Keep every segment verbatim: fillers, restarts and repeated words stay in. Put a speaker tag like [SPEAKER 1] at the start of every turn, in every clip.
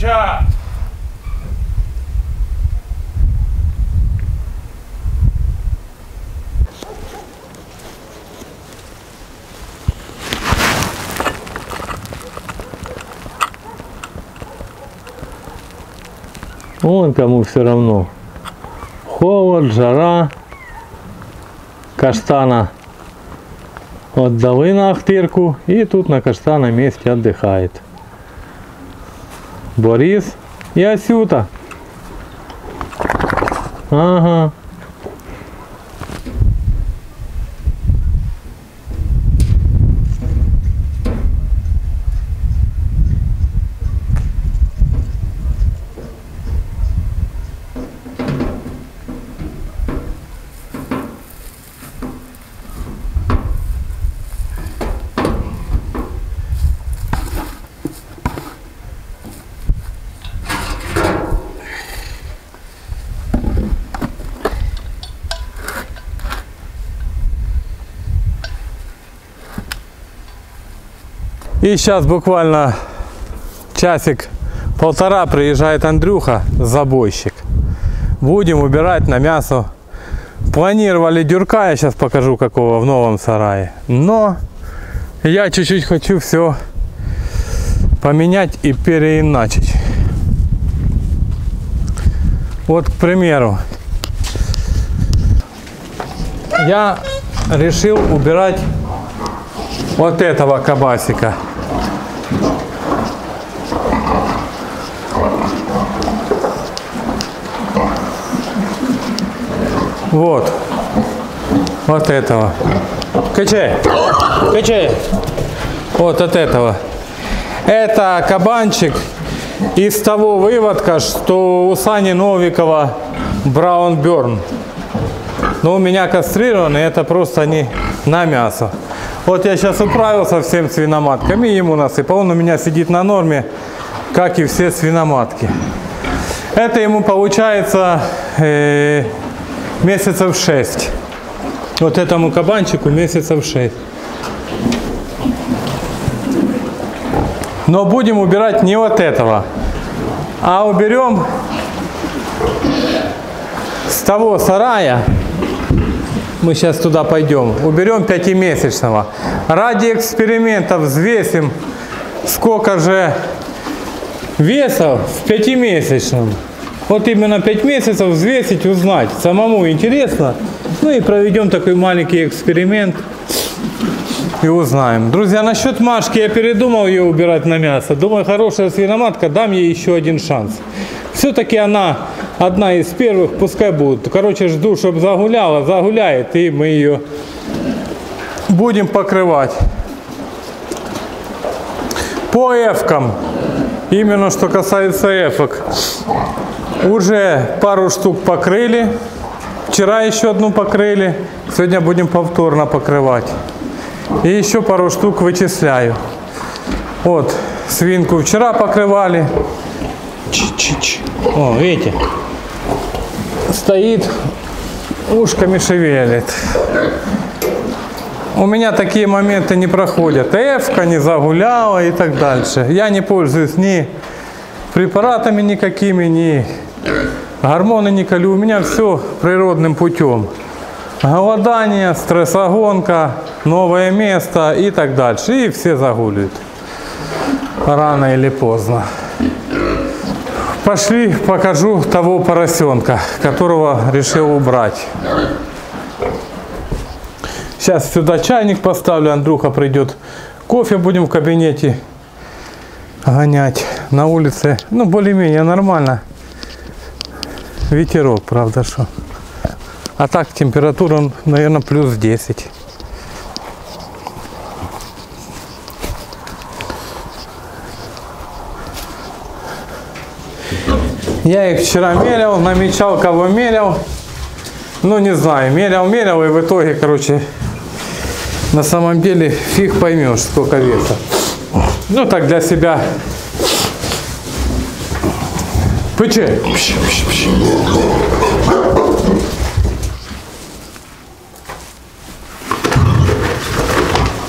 [SPEAKER 1] Передача!
[SPEAKER 2] Вон кому все равно. Холод, жара. Каштана отдали на Ахтырку и тут на каштанном месте отдыхает Борис и Асюта. Ага. И сейчас буквально часик-полтора приезжает Андрюха, забойщик. Будем убирать на мясо. Планировали дюрка, я сейчас покажу какого в новом сарае. Но я чуть-чуть хочу все поменять и переиначить. Вот, к примеру, я решил убирать вот этого кабасика. Вот. Вот этого. Качай. Качай. Вот от этого. Это кабанчик из того выводка, что у Сани Новикова Браун Берн. Но у меня кастрированный, это просто не на мясо. Вот я сейчас управился всем свиноматками, ему насыпал. Он у меня сидит на норме, как и все свиноматки. Это ему получается э, месяцев шесть. Вот этому кабанчику месяцев шесть. Но будем убирать не вот этого, а уберем с того сарая. Мы сейчас туда пойдем. Уберем пятимесячного. Ради эксперимента взвесим, сколько же веса в пятимесячном. Вот именно пять месяцев взвесить, узнать. Самому интересно. Ну и проведем такой маленький эксперимент. И узнаем. Друзья, насчет Машки я передумал ее убирать на мясо. Думаю, хорошая свиноматка, дам ей еще один шанс. Все-таки она одна из первых, пускай будет. Короче, жду, чтобы загуляла, загуляет, и мы ее будем покрывать. По эфкам, именно что касается эфок, уже пару штук покрыли. Вчера еще одну покрыли, сегодня будем повторно покрывать. И еще пару штук вычисляю. Вот, свинку вчера покрывали. Ч-ч-ч. О, видите? Стоит, ушками шевелит. У меня такие моменты не проходят. Эфка не загуляла и так дальше. Я не пользуюсь ни препаратами никакими, ни гормоны не колю. У меня все природным путем. Голодание, стрессогонка, новое место и так дальше. И все загуливают. Рано или поздно. Пошли, покажу того поросенка, которого решил убрать. Сейчас сюда чайник поставлю, Андрюха придет. Кофе будем в кабинете гонять. На улице, ну, более-менее нормально. Ветерок, правда, что. А так температура, наверное, плюс десять. Я их вчера мерял, намечал, кого мерял. Ну, не знаю, мерял, мерял, и в итоге, короче, на самом деле фиг поймешь, сколько веса. Ну, так для себя. Пычи.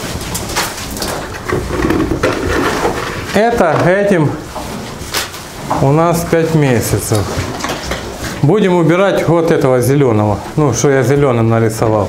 [SPEAKER 2] Это этим у нас пять месяцев. Будем убирать вот этого зеленого. Ну, что я зеленым нарисовал.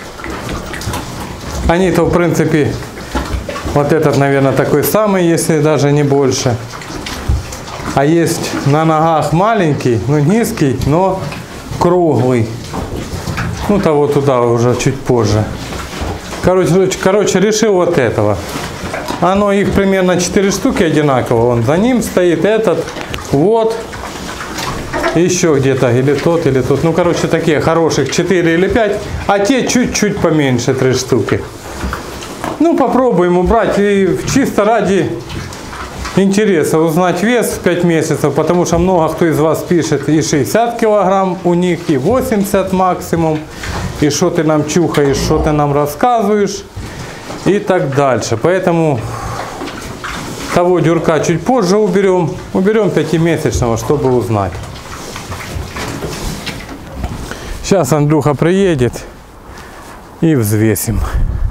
[SPEAKER 2] Они-то, в принципе, вот этот, наверное, такой самый, если даже не больше. А есть на ногах маленький, ну низкий, но круглый. Ну, того туда уже чуть позже. Короче, короче, решил вот этого. Оно их примерно четыре штуки одинаково. Он за ним стоит этот, вот. Еще где-то, или тот, или тот. Ну, короче, такие хороших четыре или пять. А те чуть-чуть поменьше, три штуки. Ну, попробуем убрать. И чисто ради интереса узнать вес в пять месяцев. Потому что много кто из вас пишет и шестьдесят килограмм у них, и восемьдесят максимум. И что ты нам чухаешь, что ты нам рассказываешь. И так дальше. Поэтому того дюрка чуть позже уберем. Уберем пятимесячного, чтобы узнать. Сейчас Андрюха приедет и взвесим.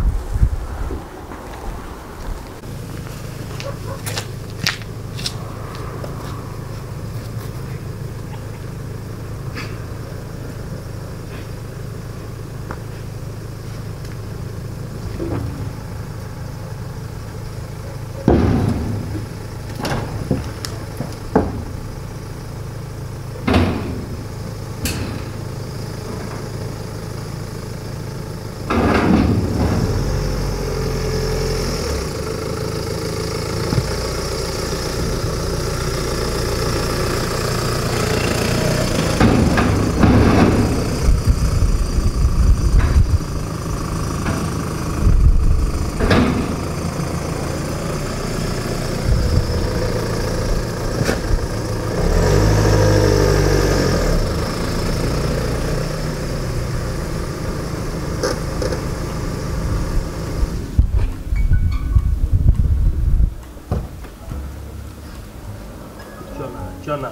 [SPEAKER 1] Что надо?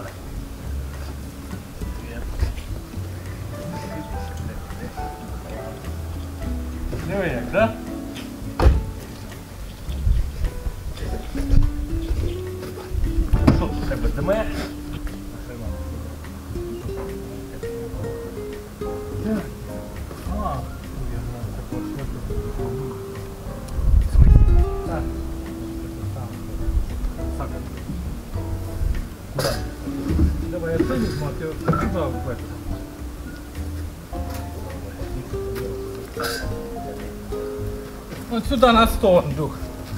[SPEAKER 1] Диви як, да? Що у тебе дме? Давай я ценник смотрю, туда в это. Вот сюда на стол, Андрюх.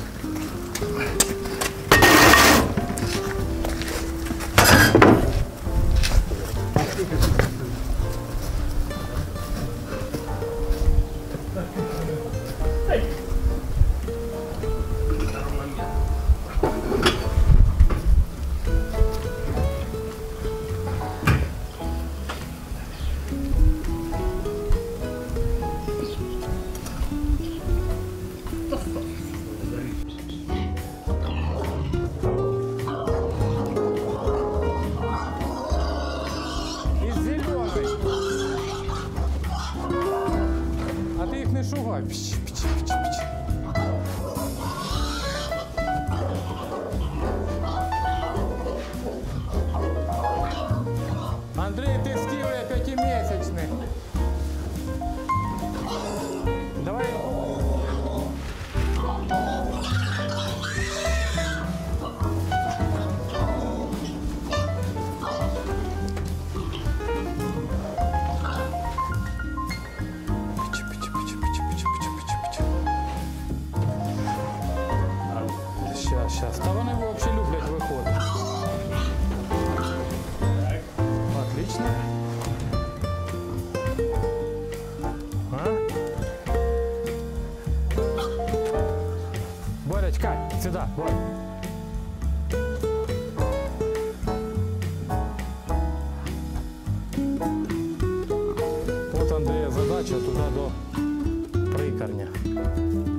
[SPEAKER 2] Шугай. Пч, пч, пч, пч. Андрей, тестируя пятимесячный. Давай. Сейчас. Та вони взагалі люблять виходити. Так. Отлично. А? Боречка, сюда, Борь. Вот Андрея задача туда до прикорня.